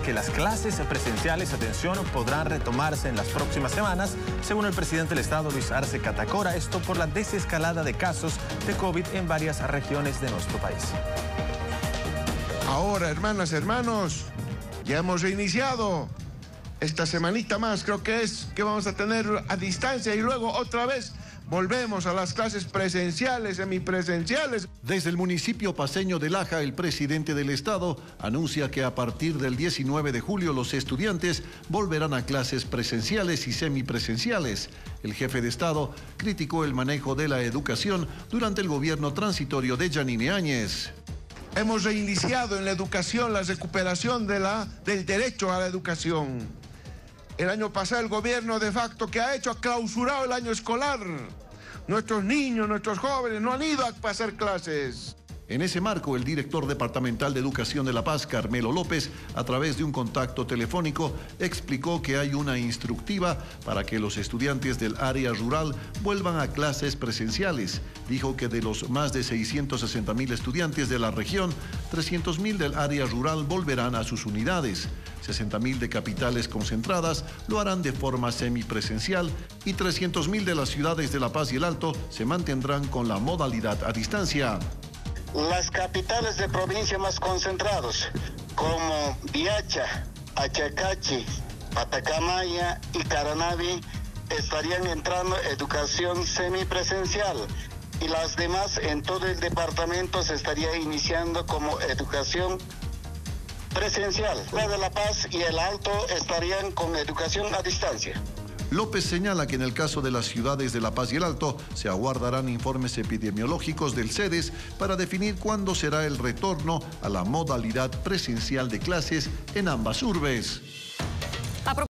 que las clases presenciales, atención, podrán retomarse en las próximas semanas, según el presidente del Estado, Luis Arce Catacora, esto por la desescalada de casos de COVID en varias regiones de nuestro país. Ahora, hermanas, hermanos, ya hemos reiniciado esta semanita más, creo que es que vamos a tener a distancia y luego otra vez volvemos a las clases presenciales, semipresenciales. Desde el municipio paceño de Laja, el presidente del Estado anuncia que a partir del 19 de julio los estudiantes volverán a clases presenciales y semipresenciales. El jefe de Estado criticó el manejo de la educación durante el gobierno transitorio de Yanine Áñez. Hemos reiniciado en la educación la recuperación del derecho a la educación. El año pasado el gobierno de facto que ha hecho ha clausurado el año escolar. Nuestros niños, nuestros jóvenes no han ido a pasar clases. En ese marco, el director departamental de Educación de La Paz, Carmelo López, a través de un contacto telefónico, explicó que hay una instructiva para que los estudiantes del área rural vuelvan a clases presenciales. Dijo que de los más de 660.000 estudiantes de la región, 300.000 del área rural volverán a sus unidades. 60.000 de capitales concentradas lo harán de forma semipresencial y 300.000 de las ciudades de La Paz y el Alto se mantendrán con la modalidad a distancia. Las capitales de provincia más concentrados, como Viacha, Achacachi, Patacamaya y Caranavi, estarían entrando educación semipresencial y las demás en todo el departamento se estaría iniciando como educación presencial. La de La Paz y el Alto estarían con educación a distancia. López señala que en el caso de las ciudades de La Paz y el Alto se aguardarán informes epidemiológicos del CEDES para definir cuándo será el retorno a la modalidad presencial de clases en ambas urbes.